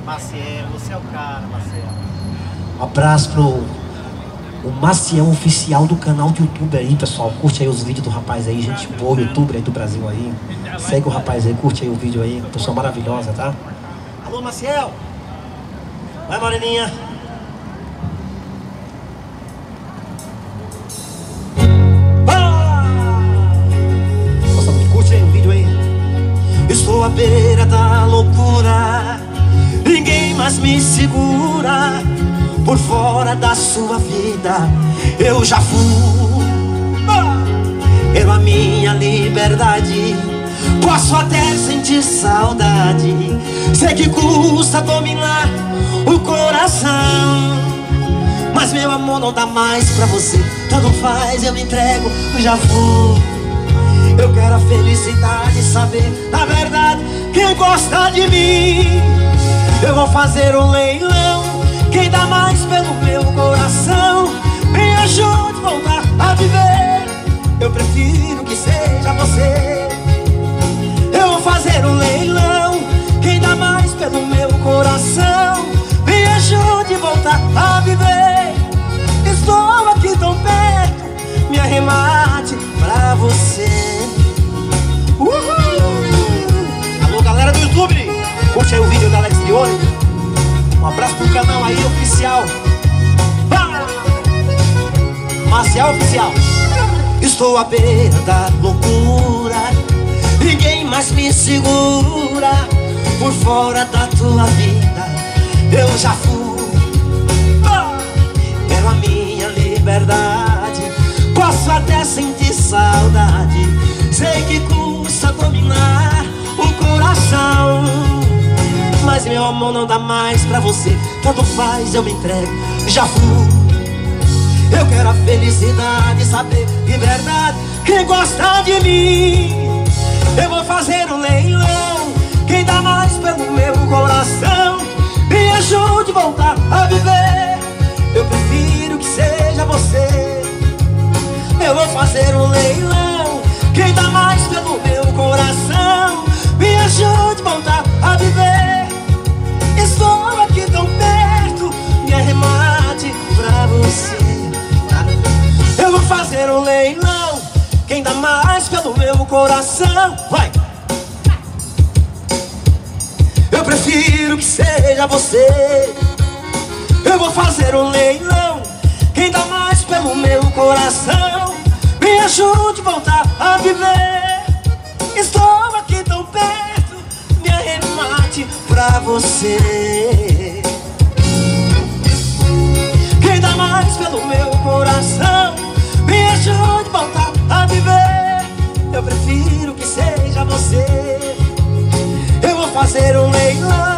Maciel, você é o cara, Maciel. Um abraço pro o Maciel oficial do canal do YouTube aí, pessoal. Curte aí os vídeos do rapaz aí, gente boa, youtuber aí do Brasil aí. Segue o rapaz aí, curte aí o vídeo aí. Pessoa maravilhosa, tá? Alô, Maciel! Vai, moreninha! Curte aí o vídeo aí. Estou à beira da loucura, ninguém mais me segura. Por fora da sua vida eu já fui. Pela minha liberdade posso até sentir saudade. Sei que custa dominar o coração, mas meu amor não dá mais pra você. Tanto faz, eu me entrego, já fui. Eu quero a felicidade, saber na verdade quem gosta de mim. Eu vou fazer um leilão, quem dá mais pelo meu coração. Me ajude a voltar a viver, eu prefiro que seja você. Eu vou fazer um leilão, quem dá mais pelo meu coração. Me ajude a voltar a viver. Estou aqui tão perto, me arremate pra você. Alô, galera do YouTube, curte aí o vídeo da Alex Trione. Um abraço pro canal aí, oficial Maciel Oficial. Estou à beira da loucura, ninguém mais me segura. Por fora da tua vida eu já fui. Pela minha liberdade posso até sentir saudade. Sei que custa dominar o coração, mas meu amor não dá mais pra você. Tanto faz, eu me entrego, já fui. Eu quero a felicidade, saber de verdade quem gosta de mim. Eu vou fazer um leilão, quem dá mais pelo meu coração. Me ajude a voltar a viver, eu prefiro que seja você. Eu vou fazer um leilão, quem dá mais pelo meu coração. Me ajude a voltar a viver. Estou aqui tão perto, me arremate pra você. Eu vou fazer um leilão, quem dá mais pelo meu coração. Vai! Eu prefiro que seja você. Eu vou fazer um leilão, quem dá mais pelo meu coração. Me ajude a voltar a viver. Estou aqui tão perto, me arremate pra você. Quem dá mais pelo meu coração. Me ajude a voltar a viver, eu prefiro que seja você. Eu vou fazer um leilão,